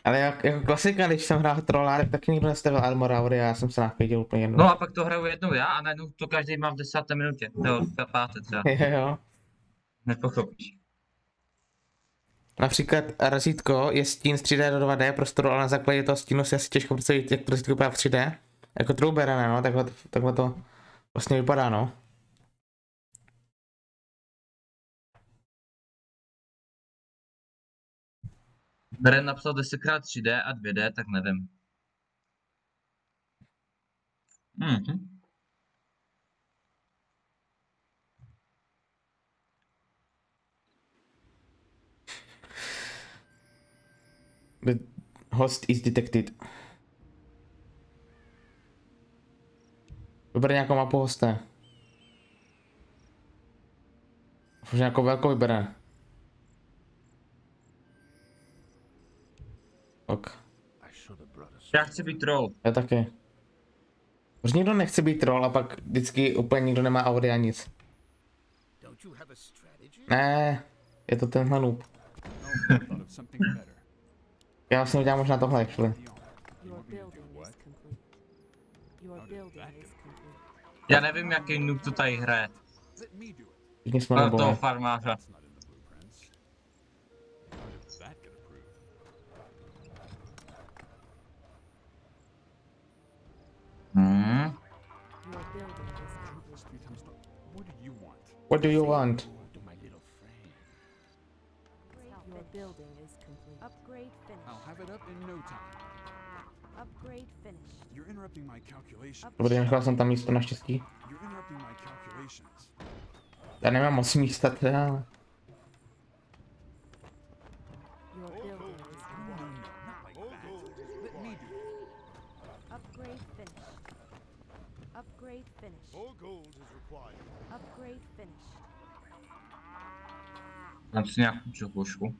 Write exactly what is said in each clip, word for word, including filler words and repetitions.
Ale jak, jako klasika, když jsem hrál trolla, tak taky nikdo nestavil armor a já jsem se nachvěděl úplně jednou. No a pak to hraju jednou já a najednou to každý má v desáté minutě. Jo, v páté třeba. Jo, jo. Nepochopíš. Například razítko je stín z tři dé do dva dé prostoru, ale na základě toho stínu si asi těžko představit, jak to razítko vypadá v tři dé. Jako trouberené, no, takhle, takhle to vlastně vypadá, no. Beren napsal desetkrát tři dé a dvě dé, tak nevím. Mhm. The host is detected. Vyber nějakou mapu hoste. Už nějakou velkou vybere. Ok. Já chci být troll. Já taky. Už nikdo nechce být troll a pak vždycky úplně nikdo nemá audio a nic. Ne, je to tenhle noob. Já vlastně udělám možná tohle, actually. Já nevím, jaký noob to tady hraje. Všichni jsme No, noobové. toho farmáře. Hmm. What do you want? Dobrý, nechal jsem tam místo naštěstí. Já nemám moc místa teda, ale... Dám si nějakou čokošku.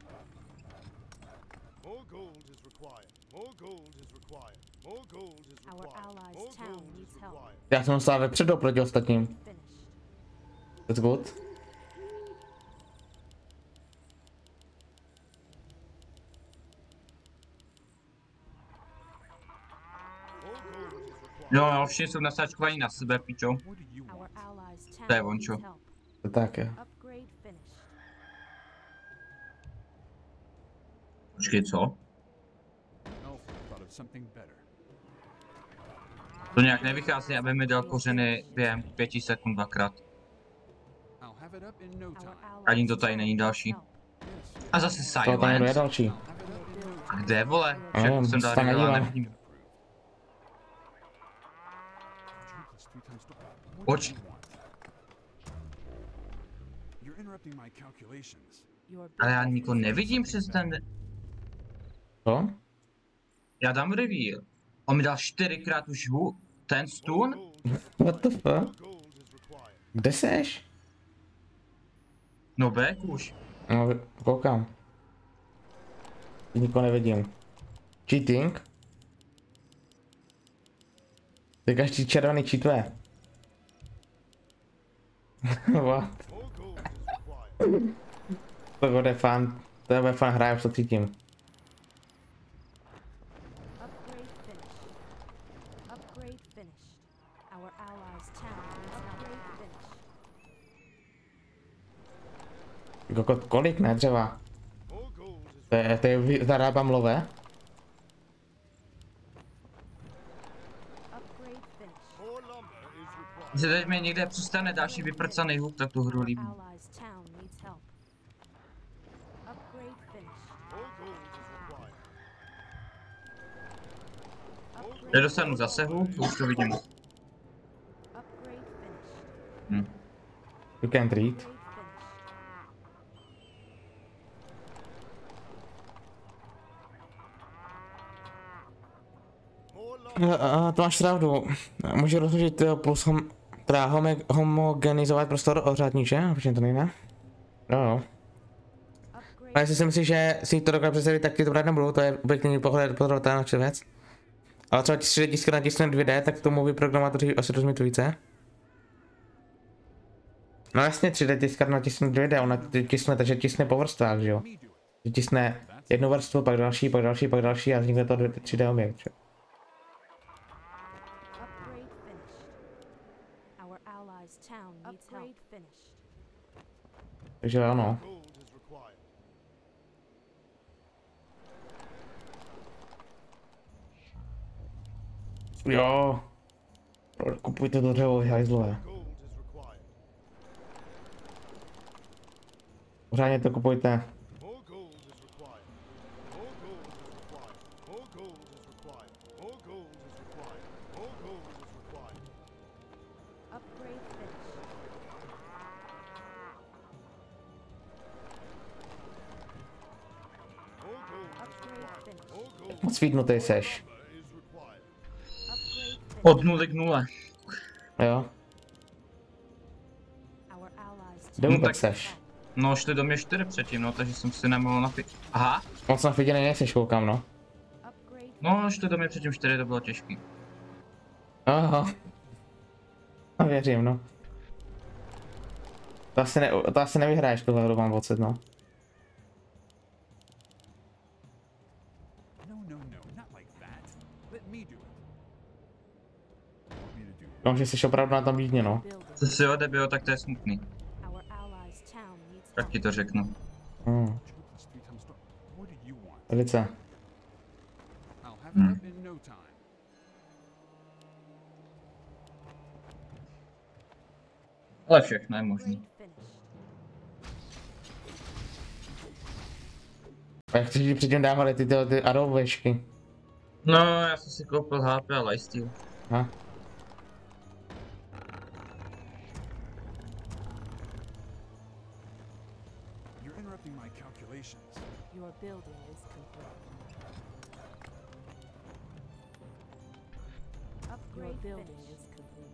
Já jsem stál vepředu proti ostatním. That's good. Jo, jo, všichni jsou nasáčkovaní na sebe, pičo. To je vončo. To tak je. Počkej, co? To nějak nevychází, aby mi dal kořeny během pěti sekund dvakrát. Ani to tady není další. A zase To tam je silence. další. A kde, vole? Nevím, Všechno jsem dal se tam reveal a nedívám. nevidím. Poč. Ale já nikoho nevidím přes ten... Co? Já dám reveal. On mi dal čtyřikrát už hu, ten stun? What the fuck? Kde seš? No back už. No, koukám. Nikoho nevidím. Cheating? To je každý červený cheatuje. What? To bude fan. To bude fan hra, už to cítím. Kokot, kolik ne dřeva? To je, to je zarábám lové? Když se teď mi někde přestane další vyprcaný huk, tak tu hru líbí. Nedostanu zase huk, to už to vidím. Hm. You can't read. A to máš pravdu. Může rozložit plus hom, teda home, homogenizovat prostor o řádníče, protože to nejde. No, no. A jestli si myslíš, že si to dokáže představit, tak ti to brát nebudu, to je objektivní pohled pozorovatelná věc. Ale třeba tři dé tiskne natisne dvě dé, tak tomu vy programátoři asi rozumí to více. No jasně tři dé tiskar natisne dvě dé, ona tiskne, takže tiskne po vrstvách, že jo? Vytisne jednu vrstvu, pak další, pak další, pak další a vznikne to tři dé objekt. Že? Upgrade finished. Our allies' town needs help. Finished. Takže ano. Jo. Kupujte to dřevo, hajzlové. Pořádně to kupujte. Upgrade finished. Upgrade finished. Moc svítnutý seš. Upgrade finished. Od nuly k nule. Jo. Our allies' Kde No vůbec tak- seš? No, šli do mě čtyři předtím, no, takže jsem si nemohl napít. Aha, Moc nafiděný nejseš, koukám, no. upgrade. no, šli do mě předtím čtyři, to bylo těžký. Aha. A věřím, no. To asi, ne, to asi nevyhraješ tuhle hru, mám pocit, no. No, no, no, not like that. Let me do it. Want me to do it? No, že jsi opravdu na tom lídně, no. Building. Co si odebil, tak to je smutný. Our allies' town needs Tak help. ti to řeknu. Hmm. Two plus three times four. What do you want? Velice. I'll have Hmm. it up in no time. Ale všechno je možný. Upgrade finished. A jak chceš, že předtím dávali ty, ty, ty arovešky? No, já jsem si koupil há pé a lifesteal. Ha? You're interrupting my calculations. Your building is complete. Upgrade Your building finished. is complete.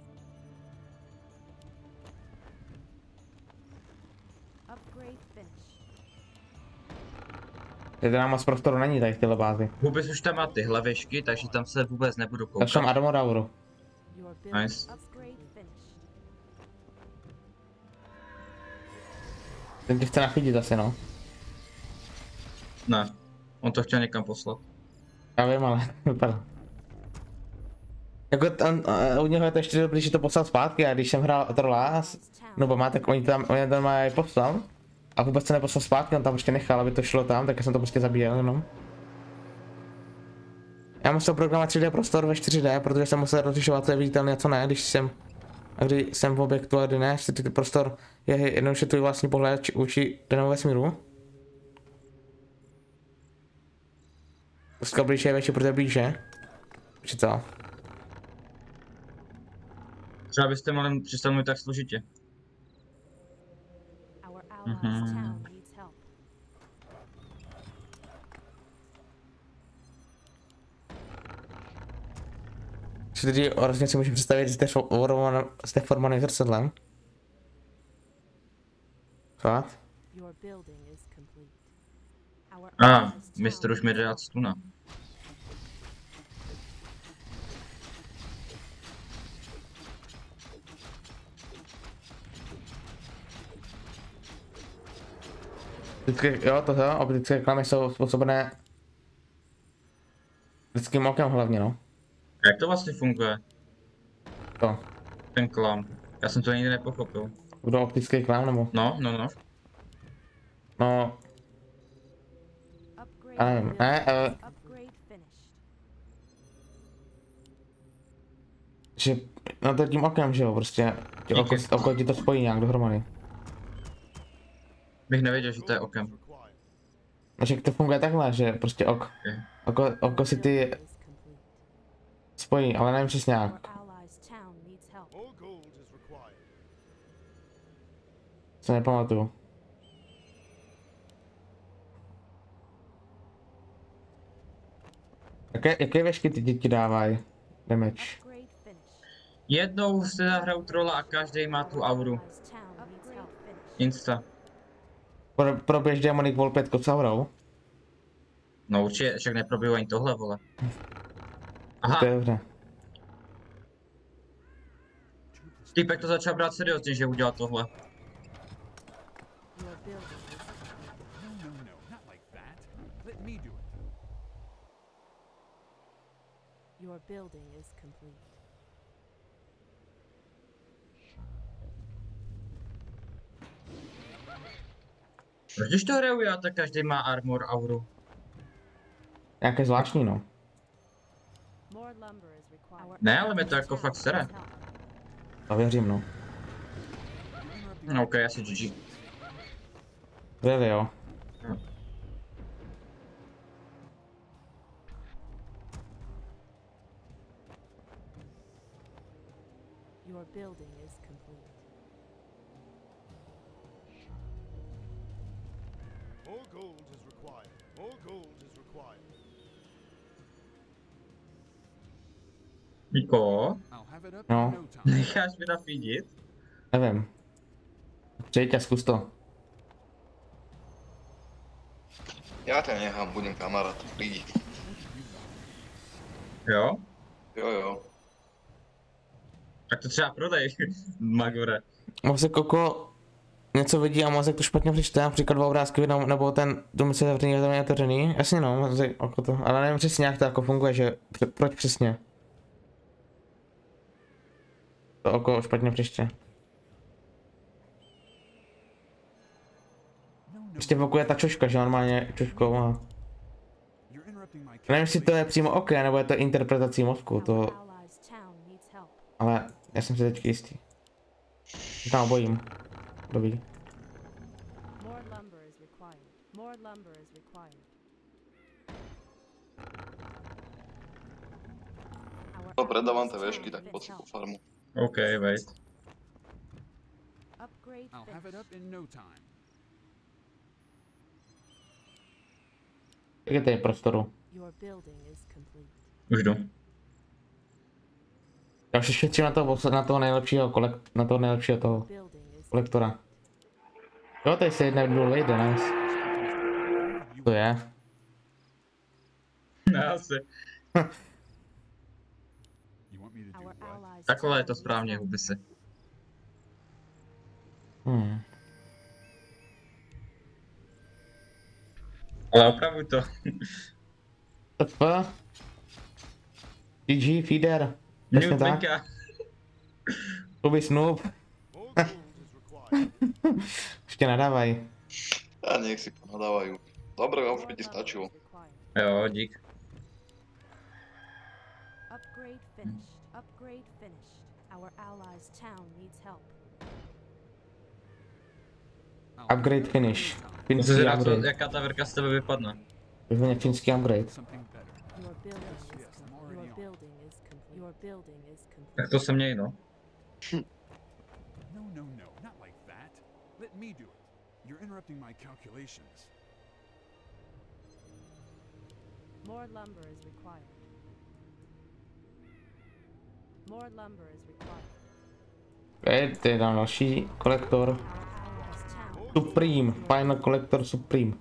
Upgrade finished. Teď nám moc prostoru není tady v téhle bázi. Vůbec už tam má tyhle vešky, takže tam se vůbec nebudu Tak tam koukat. Armorauru. Your building Nice. upgrade finished. Ten tě chce nachytit asi, no. Ne, on to chtěl někam poslat. Já vím, ale vypadá. Jako tam, uh, u něho je to ještě dobrý, že to poslal zpátky, a když jsem hrál Trolla, no bo má, tak oni tam, oni tam mají poslal. A vůbec se neposlal zpátky, on tam prostě nechal, aby to šlo tam, tak já jsem to prostě zabíjel jenom. Já musel programovat tři dé prostor ve čtyři dé, protože jsem musel rozlišovat, co je viditelné a co ne, když jsem, a když jsem v objektu a kdy ne, ty prostor je jednoduše tvůj vlastní pohled či- vůči danému vesmíru. Prostě blíže je větší, protože blíže. Či co? Třeba byste mohli přestat mluvit tak složitě. Our allies' Mhm. town needs help. Si tedy hrozně si můžu představit s deformovaným- s deformovaným zrcadlem. Fakt? Your building is complete. Our A, allies' town mistr už mi needs dá help. stuna. Vždycky, jo, to jo, optické klamy jsou způsobené lidským okem hlavně, no. Jak to vlastně funguje, To. ten klam? Já jsem to nikdy nepochopil. Kdo optický klam nebo? No, no, no. No, Upgrade já nevím, ne, eh, Upgrade finished. že, no to tím okem, že jo, prostě, tě oko, Díky. oko ti to spojí nějak dohromady. Bych nevěděl, že to je okem. Takže to funguje takhle, že prostě ok, Okay. oko, oko si ty Building is complete. spojí, ale nevím přesně Our jak, allies' town needs help. se nepamatuju. Jaké, jaké vešky ty děti dávají damage? Upgrade finished. Jednou se zahraju trolla a každý má tu auru. Allies' town needs help. Finished. Insta. Pro, proběž Demonic Wall pět s aurou? No určitě, však neprobiju ani tohle, vole. Aha, To je dobře. týpek to začal brát seriózně, že udělal tohle. Your building is complete. No, no, no, not me do it. Your building is complete. Proč když to hraju já, tak každý má armor auru. Nějaké zvláštní, no. More lumber is required. Ne, ale mě to jako fakt sere. To věřím, no. No, ok, asi G G. Really, jo. Your building is complete. More gold is required. More gold is required. Niko, I'll have it up No. in no time. necháš mi napídit? Nevím. Přijď a zkus to. Ja ťa nechám, budem kamarát. Prídi. Jo? Jo, jo. Tak to třeba prodej, Magore. Mozek oko něco vidí a mozek to špatně přečte, například dva obrázky vidnou, nebo ten dům se zavřený, je otevřený. Jasně no, mozek oko to, ale nevím přesně jak to jako funguje, že proč přesně. To oko špatně přečte. Prostě pokud je ta čoška, že normálně čoškou má. You're interrupting my Nevím, jestli to je přímo oké, nebo je to interpretací mozku, to, Our allies' town needs help. ale já jsem si teďka jistý. Tam bojím. Dobrý. More lumber is required. More lumber is required. Our No, predávam allies' tie vešky, town tak needs poď si help. po farmu. OK, wait. Upgrade I'll have it finished. up in no time. Jak je tady prostoru? Your building is complete. Už jdu. Já už šetřím na toho, na toho nejlepšího kolek, na toho nejlepšího toho Building is kolektora. Jo, tady se jedna důl vejde, nice. To je. Ne, asi. You want me to do our what? allies' Takhle je town to needs správně, help. huby si. Hmm. Ale opravuj to. T P. G G, feeder. Přesně Nude tak. Minka. Kuby Snoop. More gold is required. Ještě nadávaj. A nech si ponadávajú. Dobre, More už by ti lumber stačilo. is required. Jo, dík. Upgrade finished. Upgrade finished. Our allies' town needs help. I'll have Upgrade it up in no finish. time. Musím Finský zvědět, upgrade. jaká ta verka z tebe vypadne. Vyzvaně finský upgrade. Something better. Your building Yes, is yes, I'm complete. already Your on. building is complete. Your building is complete. Tak to se měj, no. No, no, no, not like that. Let me do it. You're interrupting my calculations. More lumber is required. More lumber is required. Je, to je tam další kolektor. Our allies' town. Supreme. Final Collector Supreme.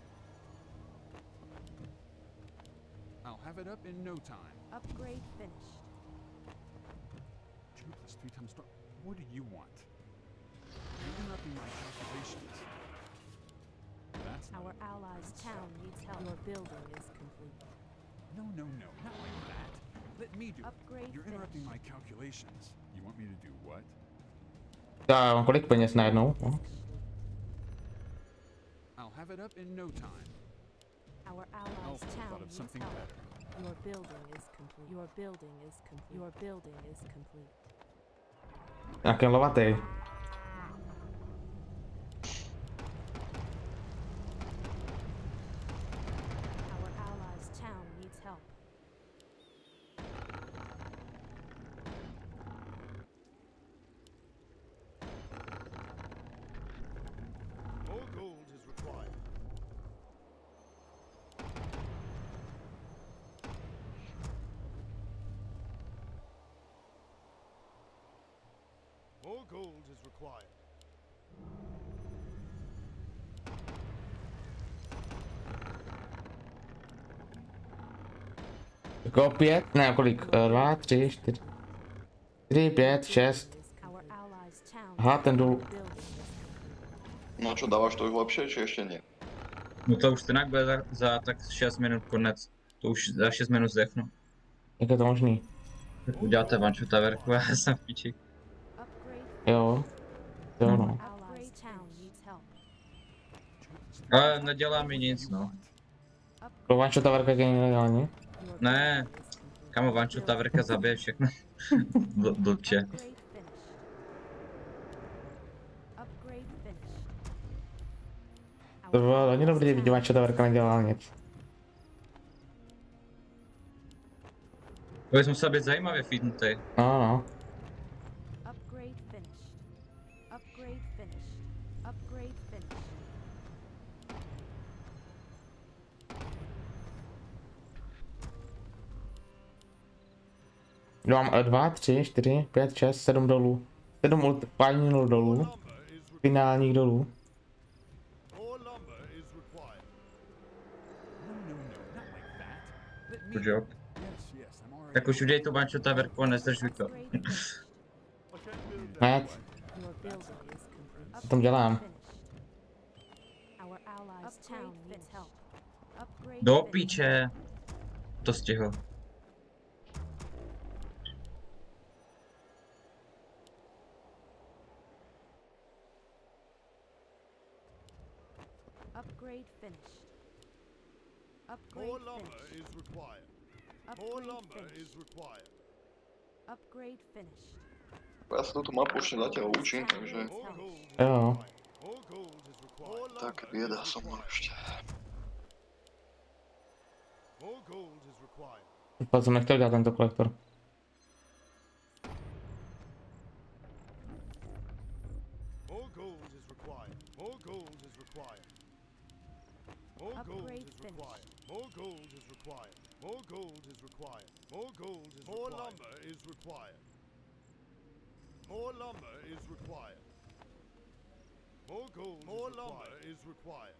I'll have it up in no time. Upgrade finished. Two plus three times star. What do you want? You're interrupting my calculations. That's not Our allies' town needs help. Your building is complete. No, no, no, not like that. Let me do it. Upgrade You're interrupting my finished. calculations. You want me to do what? Já mám kolik peněz najednou? No. I'll have it up in no time. Our Oh, allies' I town thought of needs something help. better. Your building is complete. Your building is complete. Your building is complete. Nějaký lovatý. Our allies' town needs help. More gold is required. More gold is required. Jako pět, ne kolik? Eh, Dva, tři, čtyři. Tři, pět, šest. Our allies' town. Aha, ten důl. Building is complete. No čo, dávaš to už lepšie, či ešte nie? No to už jinak bude za, za tak šest minut konec. To už za šest minut zdechnu. Jak je to možný? Tak uděláte vanču taverku, já jsem v piči. Upgrade. Jo. Jo no. Allies town needs help. Ale nedělá mi nic, no. Pro Vančo taverka je nelegální. Ne, kamo, vanču taverka zabije všechno. Bl- Blbče. Upgrade finished. Upgrade finished. To bylo hodně dobrý, když Vančo taverka nedělala nic. To bys musel být zajímavě feednutý. No no. Upgrade finished. Upgrade finished. Upgrade finished. Mám dva, tři, čtyři, pět, šest, sedm dolů. Sedm ult- pání nul dolů. Lumber is required. Finálních dolů. More lumber is required. No, no, no, not like that. Let me. Good job. Yes, yes, I'm already. Tak už udělej tu vanču taverku a nezdržuj to. Upgrade finished. I can't build that. Hned, Your building is complete. co tam dělám? Finished. Our allies town needs help. Upgrade Do finished. píče. To stihl. Upgrade finished. More Upgrade lumber finished. is required. More Upgrade lumber finished. is required. Upgrade finished. Já se tuto mapu už zatiaľ učím, takže More gold is Jo. required. More gold is required. More tak lumber bieda is som mal required. ešte. More gold is required. Pak jsem nechtěl dělat tento kolektor. More gold is required. More gold is required. More gold Upgrade is finished. required. More gold is required. More gold is required. More gold is required. More lumber is required. More lumber is required. More gold. More lumber is required.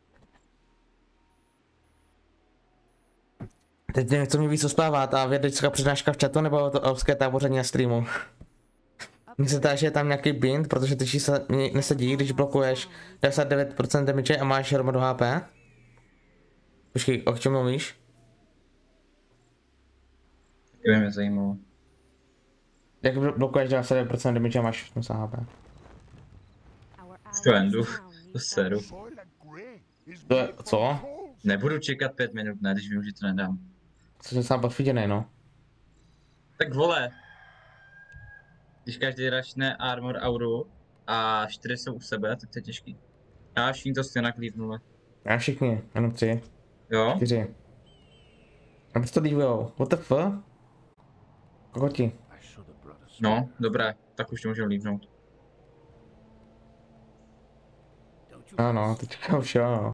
Teď nevím, co mě víc uspávat, a vědecká přednáška v chatu nebo to elfské táboření na streamu. Mně se zdá, že je tam nějaký bind, protože ty čísla mi nesedí, když blokuješ devadesát devět procent damage a máš hromadu H P. Počkej, o čem mluvíš? To by mě zajímalo. Jak bl- blokuješ devadesát devět procent damage a máš osmdesát H P? Our To allies endu. town To needs seru. Soylent Grey is To je, made from co? coals. Nebudu čekat pět minut, ne, když vím, že to nedám. Co jsem sám podfíděnej, no. Tak vole. Když každý rašne armor auru a čtyři jsou u sebe, tak to je těžký. Já všichni to stejně naklívnuli. Já všichni, jenom tři, Jo? čtyři. A proč to dívujou? What the fuck? Kokoti. No, dobré, tak už to můžeme lívnout. Ano, teďka už jo, no.